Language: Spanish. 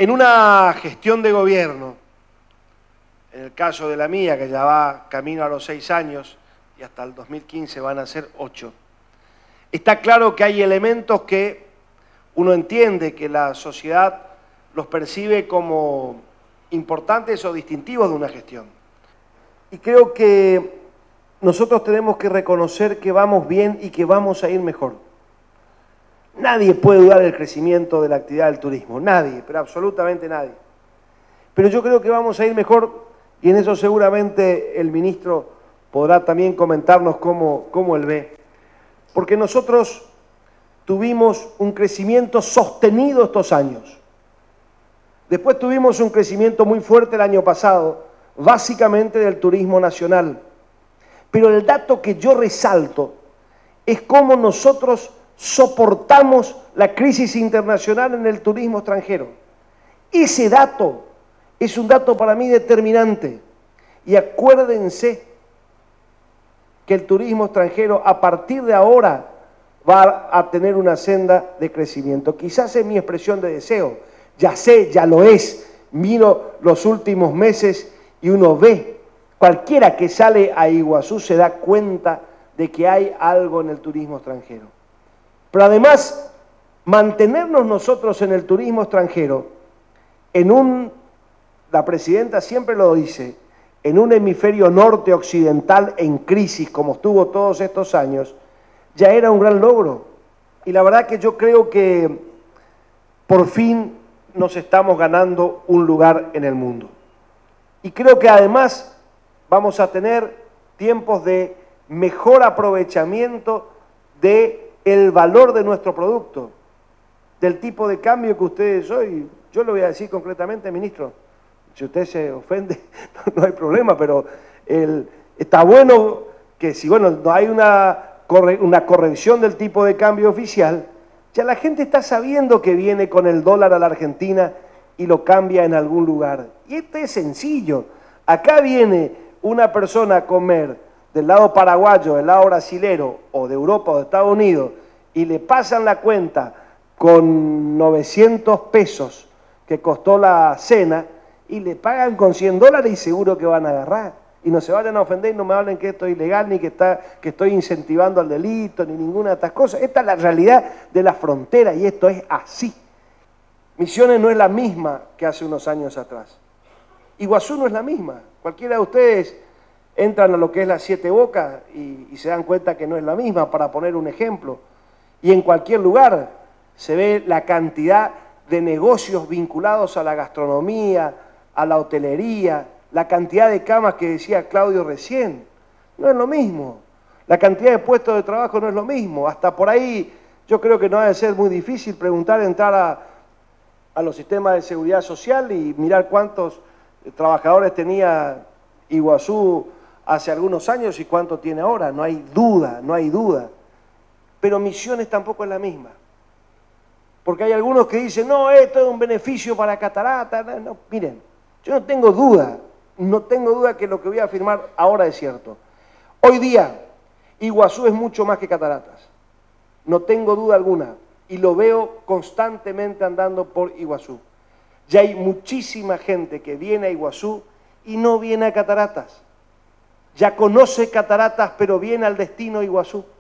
En una gestión de gobierno, en el caso de la mía, que ya va camino a los 6 años, y hasta el 2015 van a ser 8, está claro que hay elementos que uno entiende que la sociedad los percibe como importantes o distintivos de una gestión. Y creo que nosotros tenemos que reconocer que vamos bien y que vamos a ir mejor. Nadie puede dudar del crecimiento de la actividad del turismo, nadie, pero absolutamente nadie. Pero yo creo que vamos a ir mejor y en eso seguramente el ministro podrá también comentarnos cómo él ve. Porque nosotros tuvimos un crecimiento sostenido estos años. Después tuvimos un crecimiento muy fuerte el año pasado, básicamente del turismo nacional. Pero el dato que yo resalto es cómo nosotros soportamos la crisis internacional en el turismo extranjero. Ese dato es un dato para mí determinante. Y acuérdense que el turismo extranjero a partir de ahora va a tener una senda de crecimiento. Quizás es mi expresión de deseo, ya sé, ya lo es. Miro los últimos meses y uno ve, cualquiera que sale a Iguazú se da cuenta de que hay algo en el turismo extranjero. Pero además, mantenernos nosotros en el turismo extranjero, la presidenta siempre lo dice, en un hemisferio norte occidental en crisis como estuvo todos estos años, ya era un gran logro. Y la verdad que yo creo que por fin nos estamos ganando un lugar en el mundo. Y creo que además vamos a tener tiempos de mejor aprovechamiento del valor de nuestro producto, del tipo de cambio que ustedes hoy, yo lo voy a decir concretamente, ministro, si usted se ofende, no hay problema, pero está bueno que si no hay una corrección del tipo de cambio oficial, ya la gente está sabiendo que viene con el dólar a la Argentina y lo cambia en algún lugar. Y esto es sencillo. Acá viene una persona a comer del lado paraguayo, del lado brasilero, o de Europa o de Estados Unidos, y le pasan la cuenta con 900 pesos que costó la cena, y le pagan con $100 y seguro que van a agarrar. Y no se vayan a ofender y no me hablen que esto es ilegal, ni que estoy incentivando al delito, ni ninguna de estas cosas. Esta es la realidad de la frontera y esto es así. Misiones no es la misma que hace unos años atrás. Iguazú no es la misma. Cualquiera de ustedes entran a lo que es las Siete Bocas y se dan cuenta que no es la misma, para poner un ejemplo. Y en cualquier lugar se ve la cantidad de negocios vinculados a la gastronomía, a la hotelería, la cantidad de camas que decía Claudio recién. No es lo mismo. La cantidad de puestos de trabajo no es lo mismo. Hasta por ahí yo creo que no ha de ser muy difícil entrar a los sistemas de seguridad social y mirar cuántos trabajadores tenía Iguazú hace algunos años y cuánto tiene ahora. No hay duda, no hay duda. Pero Misiones tampoco es la misma. Porque hay algunos que dicen, no, esto es un beneficio para Cataratas. No, miren, yo no tengo duda que lo que voy a afirmar ahora es cierto. Hoy día, Iguazú es mucho más que Cataratas. No tengo duda alguna. Y lo veo constantemente andando por Iguazú. Ya hay muchísima gente que viene a Iguazú y no viene a Cataratas. Ya conoce Cataratas, pero viene al destino Iguazú.